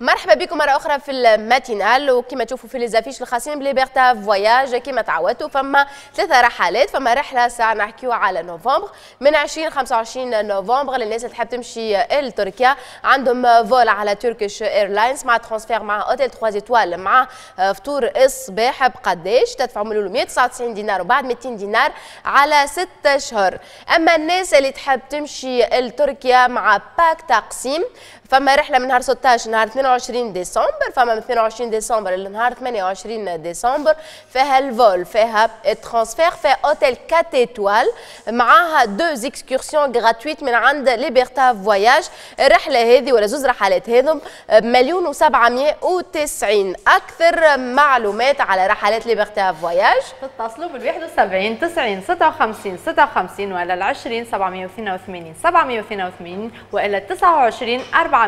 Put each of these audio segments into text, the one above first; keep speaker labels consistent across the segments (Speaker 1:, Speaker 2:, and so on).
Speaker 1: مرحبا بكم مرة أخرى في الماتينال، وكما تشوفوا في ليزافيش الخاصين بليبرتا فواياج كما تعودتوا فما 3 رحلات. فما رحلة ساعة نحكيو على نوفمبر من 20 25 نوفمبر للناس اللي تحب تمشي لتركيا. عندهم فول على تركيش ايرلاينز مع ترانسفير مع اوتيل 3 ايطوال مع فطور الصباح بقداش تدفعوا من 199 دينار وبعد 200 دينار على 6 شهور. أما الناس اللي تحب تمشي لتركيا مع باك تقسيم فما رحله من نهار 16 نهار 22 ديسمبر، فما من 22 ديسمبر لنهار 28 ديسمبر فيها الفول فيها الترانسفير فيها اوتيل 4 ايطوال معاها 2 اكسكورسيون غراتويت من عند ليبرتا فواياج. الرحله هذه ولا زوز رحلات هذم بمليون و790. اكثر معلومات على رحلات ليبرتا فواياج
Speaker 2: تتصلوا بال 71 90 56 56 ولا 20 782 782 والا 29 400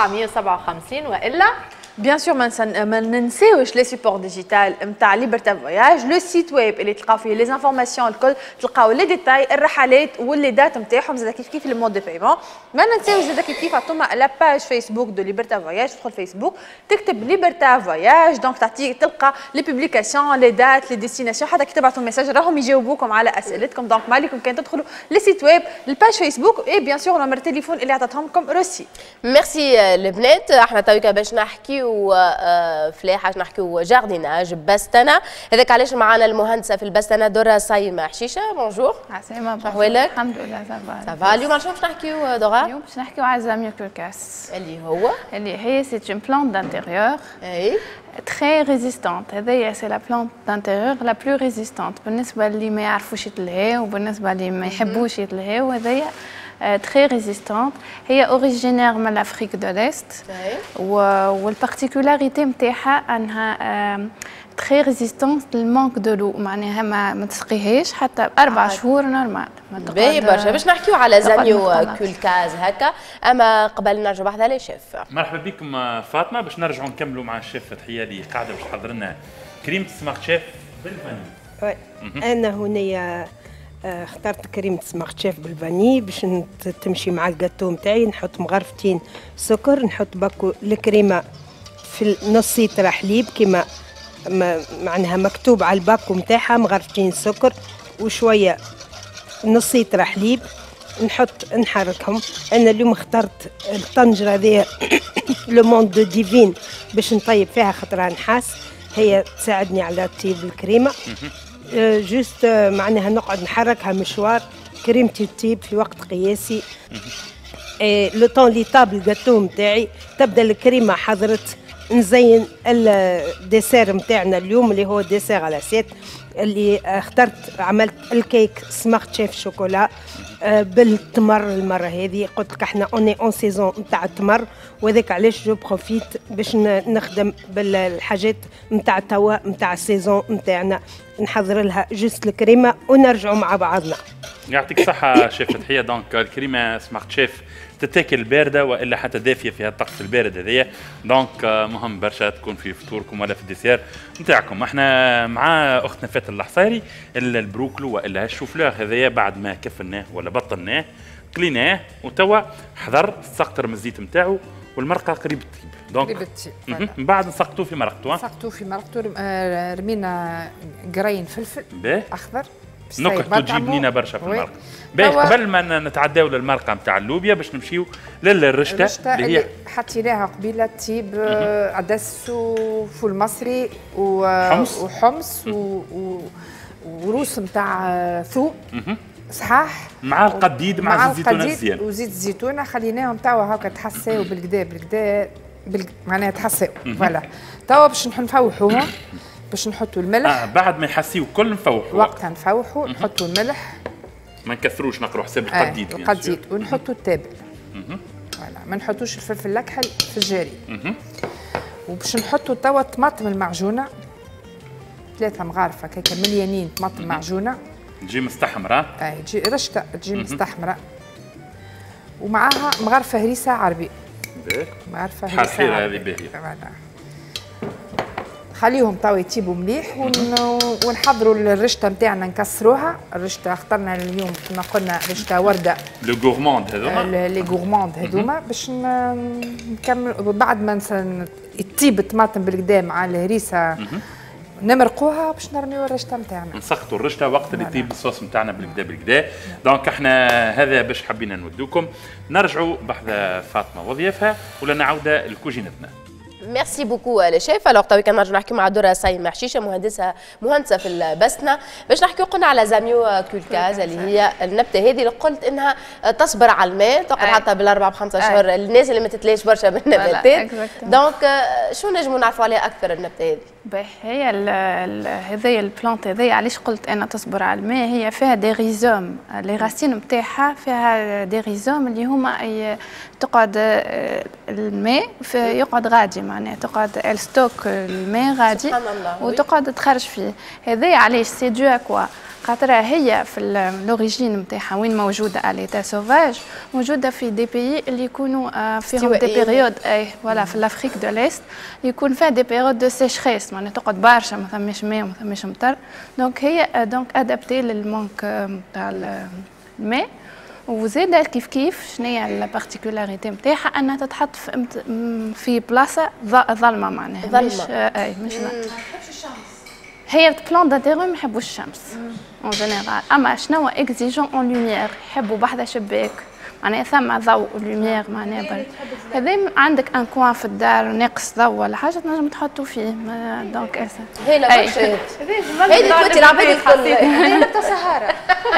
Speaker 2: 957 والا
Speaker 3: بيان سور ما ننساوش لي سيبور ديجيتال نتاع ليبرتا فواياج، لو سيت ويب اللي تلقاو فيه لي زانفورماسيون الكل، تلقاو لي ديتاي الرحلات واللي دات نتاعهم زاد كيف لي مود دو بايمون. ما ننساوش زاد كيف عطونا لا باج فيسبوك دو ليبرتا فواياج، تدخل فيسبوك تكتب ليبرتا فواياج دونك تعطيك تلقى لي بوبليكاسيون لي دات لي ديستيناسيون، حتى كي تبعثوا ميساج راهم يجاوبوكم على اسئلتكم. دونك ما عليكم كان تدخلوا لي سيت ويب الباج فيسبوك اي بيان سور نمر التليفون اللي عطاتهم لكم روسي.
Speaker 1: ميرسي البنات. احنا تويكا باش نحكيو فلاحه نحكيو جارديناج بستنه، هذاك علاش معنا المهندسه في البستنه دورة صايمه حشيشه. بونجور.
Speaker 4: عسلامة.
Speaker 1: أحوالك؟
Speaker 4: الحمد لله سافا.
Speaker 1: سافا. اليوم شنو باش نحكيو دورة؟
Speaker 4: اليوم باش نحكيو على زاميو كولكاس
Speaker 1: اللي
Speaker 4: هي سي اون بلانت دانتيريور
Speaker 1: اي
Speaker 4: تري ريزيستانت. هذايا سي لا بلانت دانتيريور لا بلو ريزيستانت بالنسبه اللي ما يعرفوش يتلهاو وبالنسبه اللي ما يحبوش يتلهاو. هذايا très résistante. هي originaire من l'Afrique de l'Est والبارتيكولاريتي نتاعها انها très résistante للمانك دو لو، معناها ما تسقيهاش حتى 4 شهور نورمال.
Speaker 1: باهي برشا. باش نحكيو على زاميو كولكاز هكا، اما قبل نرجعوا بعد على الشيف.
Speaker 5: مرحبا بكم فاطمه. باش نرجعوا نكملوا مع الشيف فتحيه اللي قاعده باش تحضر لنا كريمه سمارت شيف بالفاني.
Speaker 6: انا هنا اخترت كريمة سمارت شيف بالفاني باش تمشي مع الجاتو نتاعي. نحط مغرفتين سكر، نحط باكو الكريمة في نص سيترا حليب كيما معناها مكتوب على الباكو نتاعها، مغرفتين سكر وشوية نص سيترا حليب. نحركهم. انا اليوم اخترت الطنجرة هذه لو موند دو ديفين باش نطيب فيها خاطرها نحاس، هي تساعدني على طيب الكريمة. جوست معناها نقعد نحركها مشوار كريمتي تطيب في وقت قياسي. لو طون اللي طاب الجاتو نتاعي تبدا الكريمه حضرت. نزين الديسير نتاعنا اليوم اللي هو ديسير على سيت اللي اخترت. عملت الكيك سمارت شيف شوكولا بالتمر. المره هذه قلت لك احنا اون سيزون نتاع التمر، وهذاك علاش جو بروفيت باش نخدم بالحاجات نتاع توا نتاع السيزون نتاعنا. نحضر لها جوست الكريمه ونرجعوا مع بعضنا.
Speaker 5: يعطيك الصحه شيف فتحيه. دونك الكريمه سمارت شيف تتاكل بارده والا حتى دافيه فيها الطقس البارد هذايا. دونك مهم برشا تكون في فطوركم ولا في الديسير نتاعكم. احنا مع اختنا فاتن الحصيري البروكلو والا الشوفلور هذايا بعد ما كفناه ولا بطلناه قليناه وتوا حضر سقطر من الزيت نتاعو والمرقه قريب تطيب. دونك من بعد نسقطوه في مرقته.
Speaker 7: نسقطوه في مرقته. رمينا قرين فلفل اخضر
Speaker 5: نكهته تجيب بنينه برشا في المرقه. باهي قبل ما نتعداو للمرقه نتاع اللوبيا باش نمشيو للرشته اللي هي
Speaker 7: حطيناها قبيله تجيب عدس وفول مصري وحمص وروس نتاع ثوم صحاح
Speaker 5: مع القديد مع زيت الزيتونه مزيان
Speaker 7: وزيت الزيتونه. خليناهم توا هكا تحساو بالكدا معناها تحساو فوالا. توا باش نفوحوهم باش نحطوا الملح.
Speaker 5: بعد ما يحسيو كل نفوحوا
Speaker 7: وقتها نفوحوا نحطوا الملح
Speaker 5: ما نكثروش نقروا حساب القديد.
Speaker 7: القديد ونحطوا التابل فوالا. ما نحطوش الفلفل الاكحل في الجاري. وباش نحطوا توا الطماطم المعجونه 3 مغارفه هكاك مليانين طماطم معجونه
Speaker 5: تجي مستحمره.
Speaker 7: تجي رشته تجي مستحمره ومعاها مغرفه هريسه عربي.
Speaker 5: مغرفه هريسه حصيره هذه باهيه.
Speaker 7: خليهم تو يطيبوا مليح ونحضروا الرشته نتاعنا نكسروها. الرشته اخترنا اليوم كما قلنا رشته ورده
Speaker 5: لو غورموند هذوما
Speaker 7: لي غورموند هذوما باش نكمل بعد ما تطيب الطماطم بالقدا مع الهريسه نمرقوها باش نرميو الرشته نتاعنا.
Speaker 5: نسقطوا الرشته وقت اللي يطيب الصوص نتاعنا بالكدا. دونك احنا هذا باش حبينا نودوكم. نرجعوا بحث فاطمه وضيافها ولا نعاودة لكوجينتنا.
Speaker 1: ميرسي بوكو لشيف. الوغ توي كان نرجعوا نحكيو مع دورة سايمة حشيشه مهندسه في البسنه باش نحكيو قلنا على زاميو كولكاز اللي هي النبته هذه اللي قلت انها تصبر على الماء تقعد حتى بالاربع بخمسه اشهر. الناس اللي ما تتلاش برشا بالنباتات دونك شو نجموا نعرفوا عليها اكثر النبته هذه؟
Speaker 4: هي هذه البلانت هذه علاش قلت انا تصبر على الماء؟ هي فيها دي ريزوم، لي راسين نتاعها فيها دي ريزوم اللي هما تقعد الماء يقعد غادي معناها تقعد الستوك الماء غادي وتقعد تخرج فيه. هذه علاش سي دو كوا خاطرها هي في لوريجين نتاعها وين موجوده اليتا سوفاج موجوده في دي بيي اللي يكونوا فيهم دي بيريود فوالا في الافريك دو ليست يكون فيها دي بيريود دو سيشريس معناها تقعد برشا ما ثماش ماء وما ثماش مطر. دونك هي دونك ادابتي للمونك تاع الماء. وزاده كيف شنو هي البارتيكولاريتي نتاعها انها تتحط في بلاصه ظلمه معناها مش هي بلان دانتيرو ما يحبوش الشمس اون جينيرال. اما شنو اكزيجون اون لوميير يحبوا بحذا شباك معناها ثم ضوء لوميير معناها هذا عندك ان كوان في الدار ناقص ضوء ولا حاجه تنجم تحطوا فيه دونك
Speaker 1: هي لا برشا هذه توتي العباد الكل هي نبته سهاره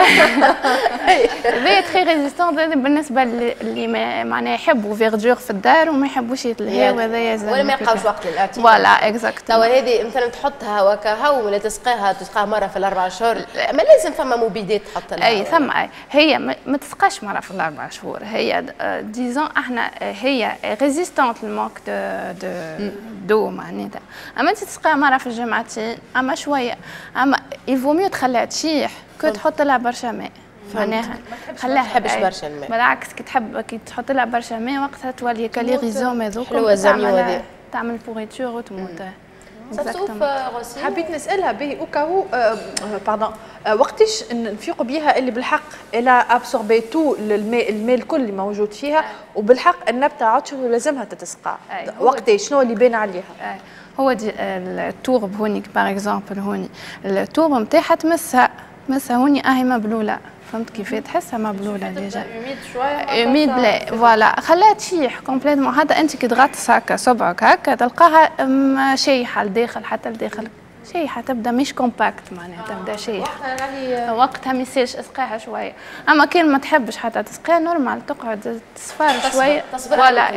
Speaker 4: هذه تري ريزيستون بالنسبه اللي معناها يحبوا فيردور في الدار وما يحبوش يتلهاو هذايا
Speaker 1: ولا ما يلقاوش وقت للاعتماد.
Speaker 4: فوالا اكزاكت.
Speaker 1: توا هذه مثلا تحطها وكا ولا تسقيها مره في الاربع شهور ما لازم فما مبيدات تحط لها
Speaker 4: ثم هي ما تسقاش مره في الاربع شهور. هي ديزون احنا هي ريزيستونت للمانك دو معناتها. اما انت تسقيها مره في الجمعتين اما شويه اما يفو ميو تخليها تشيح كو تحط لها برشا ماء معناها خليها
Speaker 1: تحبش برشا الماء.
Speaker 4: بالعكس كي تحط لها برشا ماء وقتها تولي كالي ريزوم هذوك تعمل بوريتور وتموت.
Speaker 1: صفصوف غسيل
Speaker 3: حبيت نسالها به اوكاو باردون وقتاش نفيقوا بيها اللي بالحق الى ابسوربي تو الماء الكل اللي موجود فيها وبالحق النبته عطشه لازمها تتسقى وقتاش شنو اللي بان عليها؟
Speaker 4: هو دي التورب هونيك باغ اكزومبل هوني التورب نتاعها تمسها هوني اهي مبلوله فهمت كيف تحسها مبلوله ديجا
Speaker 2: اوميد شويه
Speaker 4: اوميد لا فوالا خليها تشيح كومبليتمون. هذا انت كي تغطس هكا صبعك هكا تلقاها شيحه لداخل حتى لداخل شيحه تبدا مش كومباكت معناها تبدا شيحه وقتها ما يصيرش اسقيها شويه. اما كان ما تحبش حتى تسقيها نورمال تقعد تصفر شويه فوالا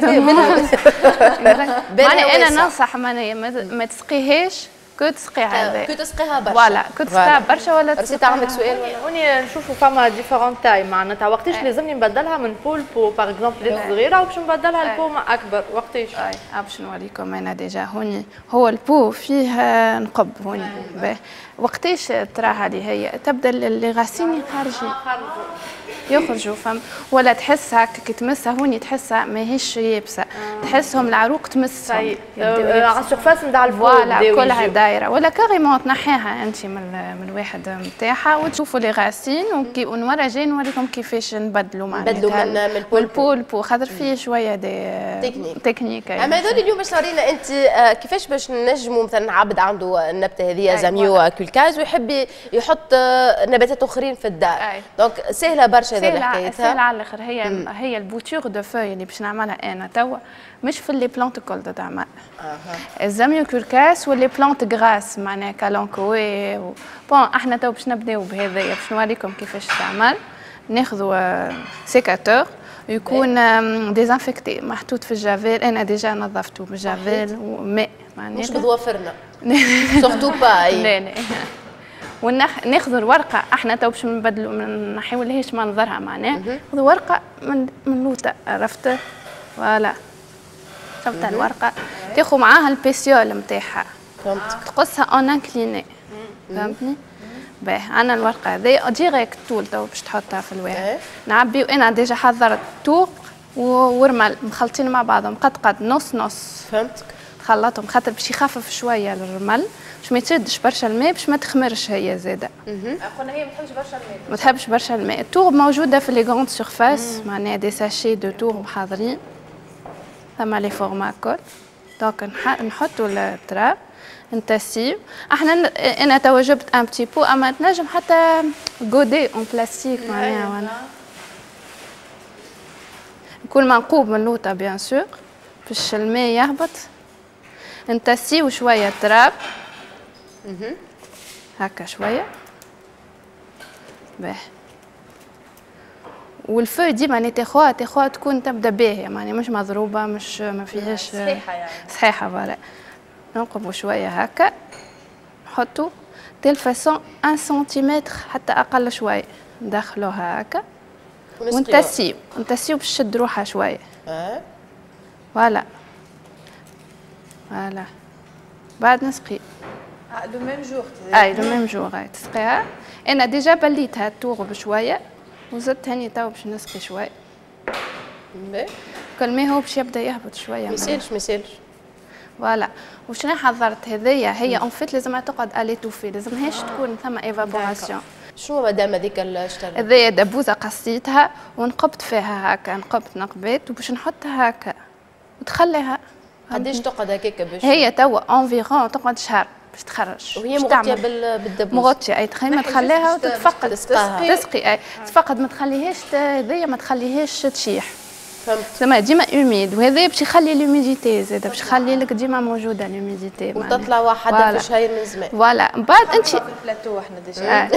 Speaker 4: انا ننصح ما تسقيهاش كنت تسقيها
Speaker 1: كنت تسقيها برشا
Speaker 4: فوالا كنت تسقيها برشا ولا
Speaker 1: رسيت عندك سؤال
Speaker 2: هوني نشوفوا فما ديفيرونت تاي معناتها وقتاش لازمني نبدلها من بول بو باغ اكزومبل صغيره وباش نبدلها البو اكبر وقتاش؟
Speaker 4: باش نوريكم انا ديجا هوني هو البو فيه نقب هوني وقتاش تراها لي هي تبدا لي غاسين يخرجوا فهم ولا تحسها كي تمسها هوني تحسها ماهيش يابسه تحسهم العروق تمسهم
Speaker 2: على السيرفاس نتاع الفو
Speaker 4: فوالا كلها دايره ولا كاريمون تنحيها انت من الواحد نتاعها وتشوفوا لي غاسين ونورا جاي نوريكم كيفاش نبدلوا
Speaker 1: معناتها من
Speaker 4: البول خاطر فيه شويه دي تكنيك.
Speaker 1: اما هذول اليوم باش تورينا انت كيفاش باش نجموا مثلا عبد عنده النبته هذه زاميو كولكاز ويحب يحط نباتات اخرين في الدار دونك سهله برشا هذه حكايتها
Speaker 4: سهله على الاخر. هي البوتور دو فوي اللي باش نعملها انا توا مش في لي بلانت كل تعمل الزاميو كولكاس واللي بلانت غراس معناها كالونكوي بون احنا تو باش نبداو بهذايا باش نوريكم كيفاش تعمل. ناخذوا سيكاتور يكون ديزانفكتي محطوط في الجافيل انا ديجا نظفته بالجافيل وماء معناها
Speaker 1: مش بضوافرنا سورتو با
Speaker 4: لا وناخذوا الورقه احنا تو باش نبدلوا ما نحيولهاش منظرها معناها ناخذوا ورقه من لوطه عرفت فوالا شفت الورقه تاخذ معاها البيسيول نتاعها
Speaker 1: فهمتك
Speaker 4: تقصها اون انكليني فهمتني باهي انا الورقه هذه ديريكت طول تو باش تحطها في الواحد نعبي وانا ديجا حضرت توق ورمل مخلطين مع بعضهم قد نص
Speaker 1: فهمتك
Speaker 4: نخلطهم خاطر باش يخفف شويه الرمل باش ما يتشدش برشا الماء باش ما تخمرش هي زاده.
Speaker 3: قلنا هي ما تحبش برشا الماء.
Speaker 4: ما تحبش برشا الماء. التور موجوده في لي غروند سيرفاس معناها دي ساشي دو تور محاضرين ثم لي فورما كل. دونك نحطوا التراب نتسيو. احنا انا توا جبت ان بتي بو اما تنجم حتى غودي اون بلاستيك معناها وانا يكون منقوب من لوطه بيان سور باش الماء يهبط. نتسيو شويه التراب هكا شويه باه. والفو ديما اللي تاخوها تكون تبدا باهيه معناها مش مضروبه مش ما فيهاش
Speaker 3: صحيحه يعني
Speaker 4: صحيحه فوالا. ننقبوا شويه هكا نحطوا تيل فاسون 1 سنتيمتر حتى اقل شويه ندخلوها هكا ونتسيو باش تشد روحها شويه. فوالا فوالا بعد نسقي
Speaker 3: لو ميم جور.
Speaker 4: اي لو ميم جور تسقيها. انا ديجا بليتها التور بشويه وزدت هاني تو باش نسقي شويه. كل ما هو باش يبدا يهبط شويه.
Speaker 1: ما يسالش.
Speaker 4: فوالا. وشنو حضرت هذيا هي اون فيت لازمها تقعد الي توفي لازمهاش تكون ثم ايفابوراسيون.
Speaker 1: شنو مدام هذيك الشتر؟
Speaker 4: هذيا دبوزه قصيتها ونقبت فيها هكا نقبت نقبات وباش نحطها هكا وتخليها.
Speaker 1: قداش تقعد هكاك باش
Speaker 4: هي توا انفيرون تقعد شهر باش تخرج.
Speaker 1: وهي مغطيه بالدبوس.
Speaker 4: مغطيه اي تخيل ما تخليها وتتفقد تسقي اي تتفقد ما تخليهاش هذيا ما تخليهاش تشيح. زعما ديما اوميد وهذا باش يخلي لوميديتي زاد باش يخلي لك ديما موجوده لوميديتي
Speaker 1: وتطلع وحده في شهر من زمان.
Speaker 4: فوالا من بعد انت
Speaker 3: في البلاتو احنا ديجا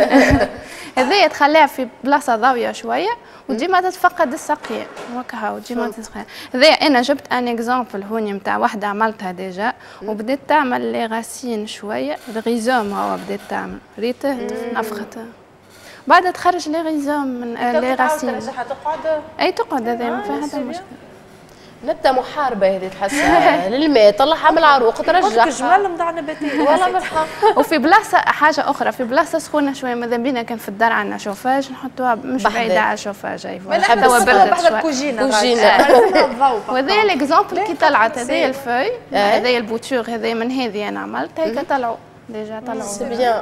Speaker 4: هذيا تخليها في بلاصه ضاويه شويه وديما تتفقد السقيه وكها وديما تسقي. هذايا انا جبت ان اكزامبل هوني نتاع وحده عملتها ديجا وبدات تعمل لي غاسين شويه الغيزوم هو بدات تعمل ريته نفخته بعد تخرج لي غيزوم من لي غاسين.
Speaker 3: تقعد
Speaker 4: اي تقعد هذا ما فيها حتى مشكل.
Speaker 1: نبدا محاربه هذه تحسها للماء طلعها من العروق ترجعها.
Speaker 3: جمال مضاع نباتيه
Speaker 1: والله بالحق.
Speaker 4: وفي بلاصه حاجه اخرى في بلاصه سخونه شويه ماذا بينا كان في الدار عندنا شوفاج نحطوها مش بعيده على الشوفاج. اي
Speaker 3: حتى
Speaker 4: بردت شويه
Speaker 3: كوجينه
Speaker 4: وهذا الاكزامبل كي طلعت هذايا الفوي هذايا البوتور هذايا من هذه انا عملت هيك طلعوا ديجا طلعوا.
Speaker 1: سي بيان.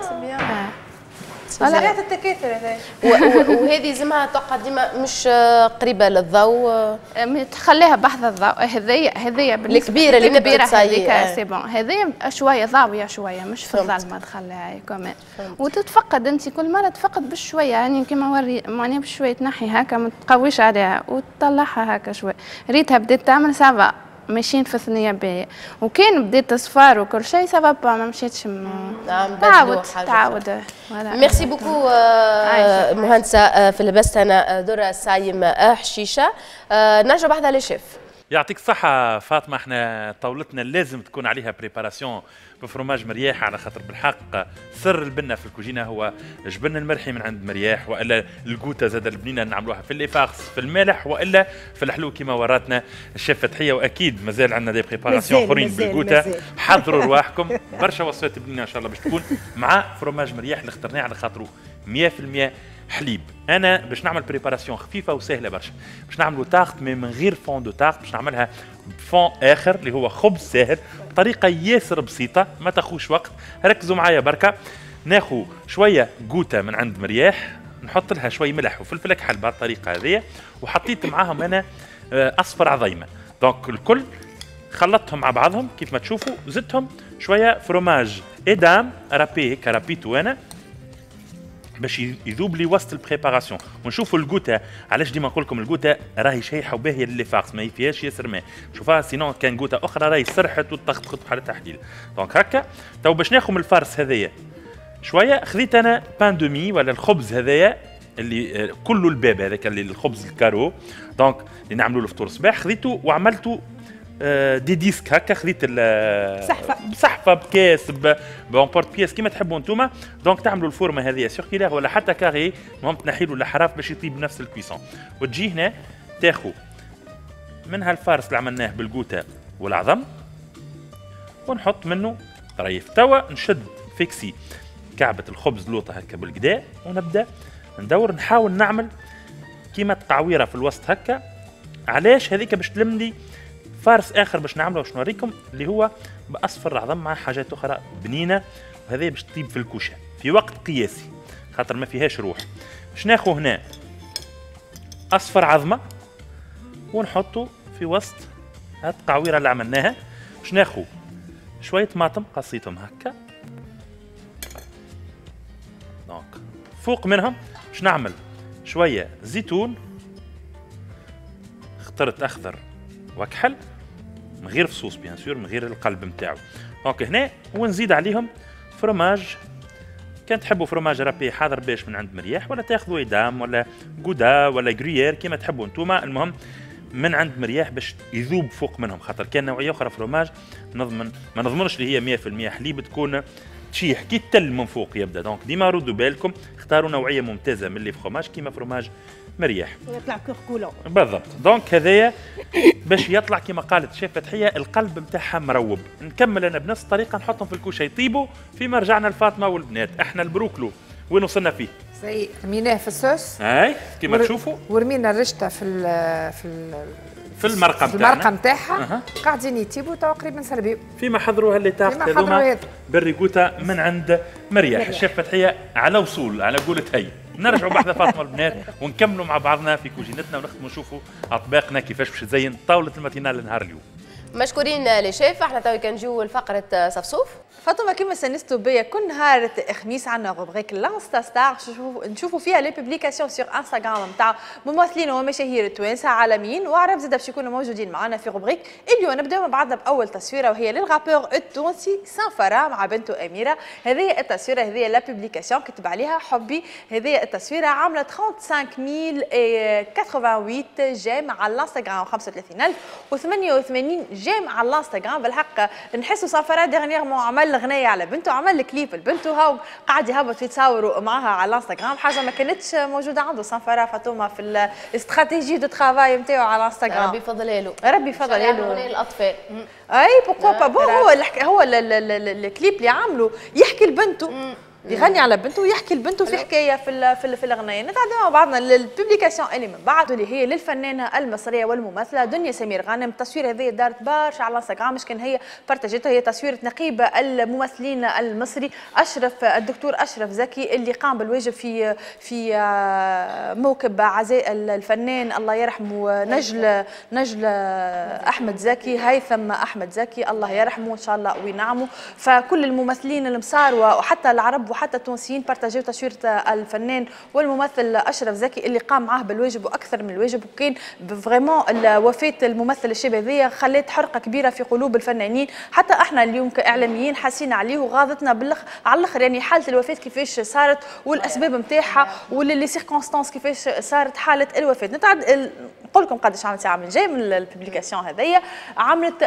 Speaker 3: سريعة التكاثر هذايا.
Speaker 1: وهذه زعما تقعد ديما مش قريبه للضوء.
Speaker 4: تخليها بحث الضوء. هذيا
Speaker 1: الكبيره اللي
Speaker 4: الكبيره هذيك سي بون. هذيا شويه ضاويه شويه مش في الظلمه تخليها هي كمان. وتتفقد انت كل مره تفقد بشويه يعني كيما وري معناها بشويه تنحي هكا ما تقويش عليها وتطلعها هكا شويه. ريتها بدات تعمل سافا ماشيين في ثنيه باهيه وكان بديت تصفار وكل شيء سبب ما مشيتش تعاود.
Speaker 1: ميرسي بوكو مهندسه في البث انا درة السايم حشيشه. نرجع بعدها للشيف.
Speaker 5: يعطيك الصحة فاطمة. احنا طاولتنا لازم تكون عليها بريباراسيون بفرماج مرياح على خاطر بالحق سر البنة في الكوجينة هو الجبن المرحي من عند مرياح والا الجوتا زاد البنينة نعملوها في الليفاكس في المالح والا في الحلو كما وراتنا الشيف فتحية. واكيد مازال عندنا دي بريباراسيون اخرين بالجوتا. حضروا رواحكم برشا وصفات بنينة ان شاء الله باش تكون مع فرماج مرياح اللي اخترناه على خاطره 100% حليب. انا باش نعمل بريباراسيون خفيفه وسهله برشا باش نعملوا تارت من غير فون دو تارت باش نعملها بفون اخر اللي هو خبز ساهل بطريقه ياسر بسيطه ما تاخوش وقت. ركزوا معايا بركه. ناخذ شويه جوتا من عند مرياح نحط لها شويه ملح وفلفل اكحل بهالطريقه هذه وحطيت معاهم انا اصفر عظيمه. دونك الكل خلطتهم مع بعضهم كيف ما تشوفوا. زدتهم شويه فروماج ادام رابي هيك رابيتو انا باش يذوب لي وسط البريباراسيون. ونشوفوا الجوتا علاش ديما نقول لكم الجوتا راهي شايحه وباهيه للفاكس ما فيهاش ياسر ماء. شوفها سينون كان جوتا اخرى راهي سرحت وتخطخط على تحليل. دونك هكا تو باش ناخذ من الفارس هذايا شويه. خذيت انا بان دومي ولا الخبز هذايا اللي كله الباب هذاك اللي الخبز الكارو دونك اللي نعملوا له فطور صباح. خذيته وعملته دي ديسك هكا. خذيت بصحفه بكاس بامبورت بياس كيما تحبوا انتوما. دونك تعملوا الفورمه هذه سيركيلار ولا حتى كاري المهم تنحي له الحراف باش يطيب نفس الكويسون. وتجي هنا تاخذ من هالفارس اللي عملناه بالجوتا والعظم ونحط منه طريف. توا نشد فيكسي كعبه الخبز لوطه هكا بالكدا ونبدا ندور نحاول نعمل كيما التعويره في الوسط هكا. علاش هذيك باش تلم لي فارس اخر باش نعمله باش نوريكم اللي هو باصفر عظم مع حاجات اخرى بنينه، وهذه باش تطيب في الكوشه في وقت قياسي خاطر ما فيهاش روح. باش ناخذ هنا اصفر عظمه ونحطه في وسط هاد القعويره اللي عملناها. باش ناخذ شويه طماطم قصيتهم هكا، دونك فوق منهم باش نعمل شويه زيتون، اخترت اخضر وكحل من غير فصوص بيان سور، من غير القلب نتاعو. دونك هنا ونزيد عليهم فروماج، كان تحبوا فروماج رابي حاضر باش من عند مرياح، ولا تاخذوا ايدام ولا جودا ولا جريير كيما تحبوا انتوما، المهم من عند مرياح باش يذوب فوق منهم، خاطر كان نوعيه اخرى فروماج ما نضمنش اللي هي 100% حليب تكون تشيح كي التل من فوق يبدا. دونك ديما ردوا بالكم اختاروا نوعيه ممتازه من اللي فروماج كيما فروماج مرياح
Speaker 6: يطلع كوركولون
Speaker 5: بالضبط. دونك هذايا باش يطلع كما قالت شيف فتحيه القلب نتاعها مروب. نكمل انا بنفس الطريقه نحطهم في الكوشه يطيبوا. فيما رجعنا لفاطمه والبنات احنا البروكلو وين وصلنا فيه؟
Speaker 7: سي رميناه في الصوص
Speaker 5: اي كما تشوفوا،
Speaker 7: ورمينا الرشته
Speaker 5: في المرقه
Speaker 7: نتاعنا، المرقه نتاعها قاعدين يطيبوا تو قريبا سربيو.
Speaker 5: فيما حضروا هاللي تاعت هذوما بالريكوتا من عند مرياح. الشيف فتحيه على وصول على قولة هي. نرجعوا بعد فاطمه البنات ونكملوا مع بعضنا في كوجينتنا ونختموا نشوفوا اطباقنا كيفاش باش تزين طاوله الماتينال نهار اليوم.
Speaker 1: مشكورين لشيف. احنا تو كنجيو لفقره صفصوف.
Speaker 3: فاطمه كما سنستوا بيا كل نهار خميس عندنا روبريك لانستا ستار نشوفوا فيها لي بوبليكاسيون سور انستغرام نتاع ممثلين ومشاهير توانسه عالميين وعرب زاد باش يكونوا موجودين معنا في روبريك. اليوم نبداو مع بعضنا باول تصويره وهي للغابور التونسي سانفرا مع بنته اميره. هذه التصويره هذه لا بوبليكاسيون كتب عليها حبي. هذه التصويره عامله 35088 جيم على الانستغرام، 35088 جيم على الانستغرام. بالحق نحسوا سانفرا ديرنييرمون عمل غنية على بنته، عمل كليب لبنته هاو قاعد يهبط يتصوروا معها على الانستغرام، حاجه ما كانتش موجوده عنده سانفرا فاطمه في الاستراتيجي دو ترافاي نتاعو على الانستغرام.
Speaker 1: ربي يفضلها له،
Speaker 3: ربي يفضلها له.
Speaker 1: اغنيه الاطفال
Speaker 3: اي بوكوا با بو هو الكليب اللي عامله يحكي لبنته، يغني على بنته ويحكي لبنته في حكايه في الاغنيه. نتعدى مع بعضنا للبوبليكاسيون اللي من بعد واللي هي للفنانه المصريه والممثله دنيا سمير غانم. التصوير هذه دارت برشا على الانستغرام، مش كان هي بارتاجيتها، هي تصويره نقيب الممثلين المصري الدكتور اشرف زكي اللي قام بالواجب في موكب عزاء الفنان الله يرحمه نجل احمد زكي، هيثم احمد زكي الله يرحمه ان شاء الله وينعمه. فكل الممثلين المصاروا وحتى العرب وحتى التونسيين بارتاجيو تصويره الفنان والممثل اشرف زكي اللي قام معاه بالواجب واكثر من الواجب. وكان فريمون وفاه الممثل الشاب هذيا خلات حرقه كبيره في قلوب الفنانين، حتى احنا اليوم كاعلاميين حاسين عليه وغاضتنا على الاخر. يعني حاله الوفاه كيفاش صارت والاسباب نتاعها ولي سيركونستانس كيفاش صارت حاله الوفاه. نقول لكم قداش عملت عامل جاي من البوبليكاسيون هذيا، عملت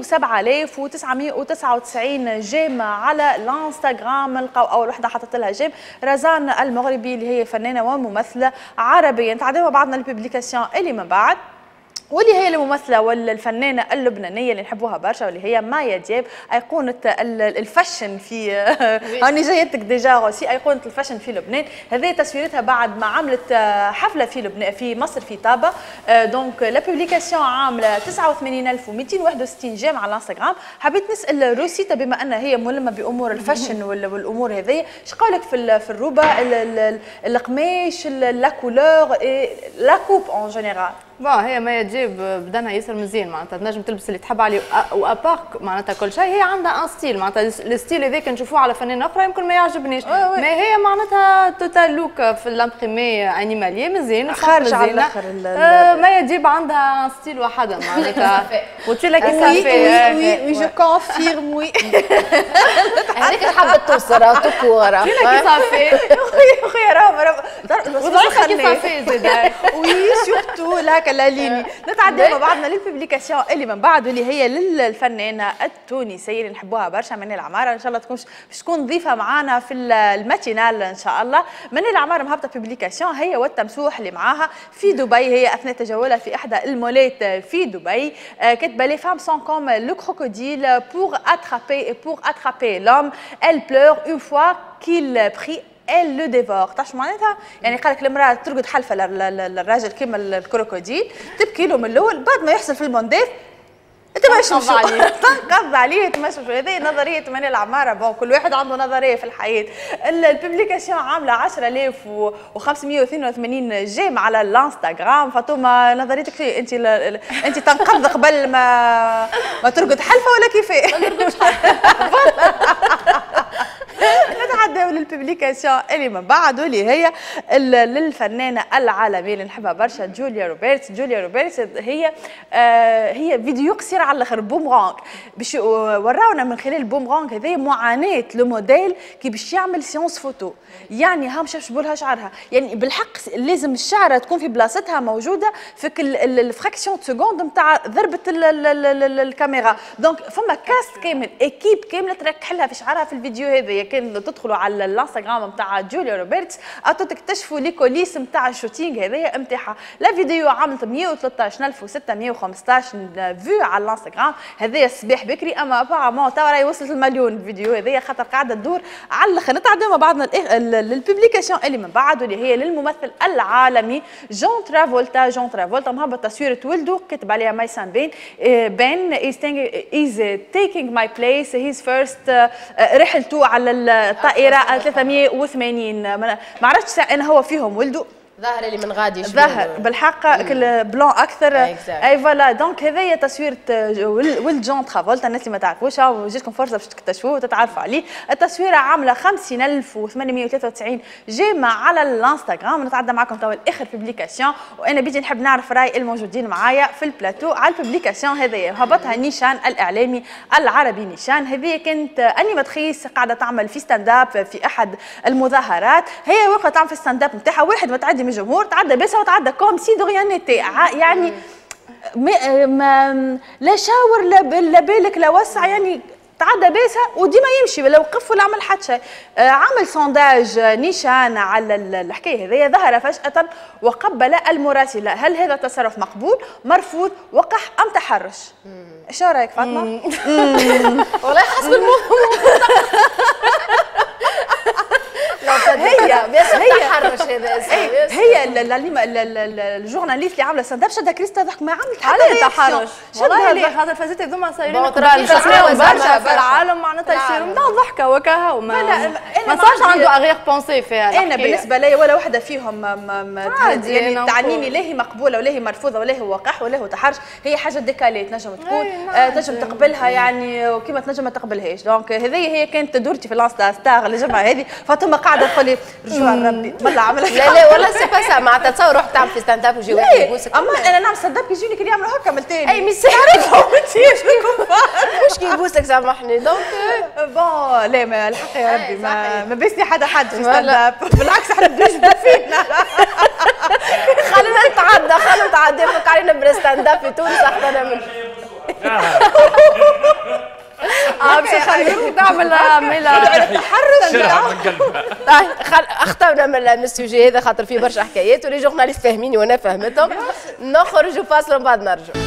Speaker 3: 107999 جيم على الانستغرام. نلقاو اول وحده حطت لها جيم رزان المغربي اللي هي فنانه وممثله عربيه. نتعداو بعضنا البوبليكاسيون اللي من بعد واللي هي الممثله والفنانه اللبنانيه اللي نحبوها برشا واللي هي مايا دياب، ايقونه الفاشن في هاني جايتك ديجا روسي، ايقونه الفاشن في لبنان. هذه تصويرتها بعد ما عملت حفله في لبنان في مصر في طابا. دونك لا بوبليكاسيون عامله 89261 جيم على الانستغرام. حبيت نسال روسيتا بما انها هي ملمه بامور الفاشن والامور هذه، ايش قولك في الروبه القماش لا كولور لا كوب اون جينيرال؟
Speaker 2: هي مايا دياب بدنها ياسر مزيان، معناتها تنجم تلبس اللي تحب عليه وابارك معناتها كل شيء. هي عندها ان ستيل، معناتها الستيل هذاك نشوفوه على فنانه اخرى يمكن ما يعجبنيش، ما هي معناتها توتال لوك في الامبريمي انيماليه مزيان
Speaker 3: خارج على الاخر.
Speaker 2: مايا دياب عندها ستيل وحدها معناتها وتي لا كي
Speaker 3: وي جو كونفيرم وي
Speaker 1: هذيك حابه توصل تكوره
Speaker 2: تي لا كي صافي
Speaker 3: خويا راهو
Speaker 2: وضعيفه كي صافي زاد
Speaker 3: وي سورتو لا لا ليني. نتعدى مع بعضنا للبوبليكاسيون اللي من بعد واللي هي للفنانه التونسيه اللي نحبوها برشا منى العماره. ان شاء الله باش تكون ضيفه معانا في الماتينال ان شاء الله. منى العماره مهبطه بوبليكاسيون هي والتمسوح اللي معاها في دبي، هي اثناء تجولها في احدى المولات في دبي كاتبه لي فام سون كوم لو كروكوديل بور اترابي لوم elle pleure une fois qu'il prie elle le dévore. تعرف معناتها؟ يعني قال لك المراه ترقد حلفه للراجل كيما الكروكوديل، تبكي له من الاول، بعد ما يحصل في المونديف تمشمشوا عليه تنقض عليه تمشمشوا. هذه نظريه منال العماره. بون كل واحد عنده نظريه في الحياه. الببليكاسيون عامله 10582 جيم على الانستغرام. فاطمه نظريتك انت انت تنقض قبل ما ترقد حلفه ولا كيفاه؟ ما نرقدش نتعداو للببليكاسيون اللي من بعد واللي هي للفنانه العالميه اللي نحبها برشا جوليا روبرتس. جوليا روبرتس هي فيديو قصير على الاخر بومرانغ باش وراونا من خلال البومرانغ هذه معاناه لو موديل كي باش يعمل سيونس فوتو. يعني ها مش بولها شعرها يعني بالحق لازم الشعره تكون في بلاصتها موجوده في الفراكسيون سكوند نتاع ضربه الكاميرا. دونك فما كاست كامل اكيب كامله تركح لها في شعرها في الفيديو هذا. كان تدخلوا على الانستغرام نتاع جوليا روبرتس تكتشفوا لي كوليس نتاع الشوتينغ هذايا نتاعها. لا فيديو عملت 113615 فيو على الانستغرام هذايا الصباح بكري. اما ابارامون توا راهي وصلت المليون الفيديو هذايا خاطر قاعده تدور على الاخر. نتعداو مع بعضنا للببليكاسيون اللي من بعد واللي هي للممثل العالمي جون ترافولتا. جون ترافولتا مهبط تصويره ولده كتب عليها مايسان بين is taking my place his first رحلته على الطائره 380. ما عرفتش ان هو فيهم ولده
Speaker 1: ظاهر اللي من غادي
Speaker 3: ظاهر بالحق كل بلون اكثر. اي فوالا دونك هذايا تصويره ولد جون ترافولتا. الناس اللي ما تعرفوش جاتكم فرصه باش تكتشفوه وتتعرفوا عليه. التصويره عامله 50893 جيمه على الانستغرام. نتعدى معكم توا الاخر ببليكاسيون وانا بيجي نحب نعرف راي الموجودين معايا في البلاتو على الببليكاسيون هذايا. هبطها نيشان الاعلامي العربي. نيشان هذه كانت انيماتريس قاعده تعمل في ستاند اب في احد المظاهرات. هي وقت تعمل في الستاند اب نتاعها واحد ما تعدي من الجمهور تعدى بس وتعدى كوم سي دو ريان نيتي. يعني ما لا شاور لا بالك لا وسع يعني تعدى بيسها وديما يمشي ولا وقف ولا عمل حتى شيء. عمل سونداج نيشان على الحكايه هذيا. ظهر فجاه وقبل المراسله. هل هذا تصرف مقبول مرفوض وقح ام تحرش؟ ايش رايك فاطمه؟
Speaker 1: والله حسب الموضوع.
Speaker 3: هي الجورناليست اللي عامله ستاند اب شدها كريستا ضحك ما عملت حتى تحرش.
Speaker 2: والله ليه خاطر فازت هذوما صايرين قبال برشا في العالم معناتها يصيروا نتاع ضحكه وكاها وما صارش عنده اغير بونسي فيها.
Speaker 3: انا بالنسبه لي ولا وحده فيهم يعني تعنيني لا هي مقبوله ولا هي مرفوضه ولا هو وقح ولا هو تحرش. هي حاجه ديكالي تنجم تكون تنجم تقبلها يعني وكيما تنجم ما تقبلهاش. دونك هي كانت دورتي في الانستا ستار الجمعه هذه. فاطمه قاعده تقول لي رجوع ربي والله عملت
Speaker 1: لا والله سي با سا معناتها تصور روح تعمل في ستاند اب ويجي واحد يبوسك.
Speaker 3: اما انا نعمل ستاند اب كي يجوني كي يعملوا هكا ملتاني
Speaker 1: اي مش تعرفهم مش كي يبوسك سامحني. دونك
Speaker 3: بون لا ما الحق يا ربي ما بيسني حد في ستاند اب. بالعكس احنا بنجبد فينا.
Speaker 1: خلينا نتعدى فك علينا بالستاند اب في تونس احنا من
Speaker 2: باش يخليوك تعمل
Speaker 3: التحرش.
Speaker 1: طيب اخترنا من السوجي هذا خاطر فيه برشا حكايات ولي جورناليست فاهميني وانا فهمتهم. نخرجوا فاصل ومن بعد نرجعوا.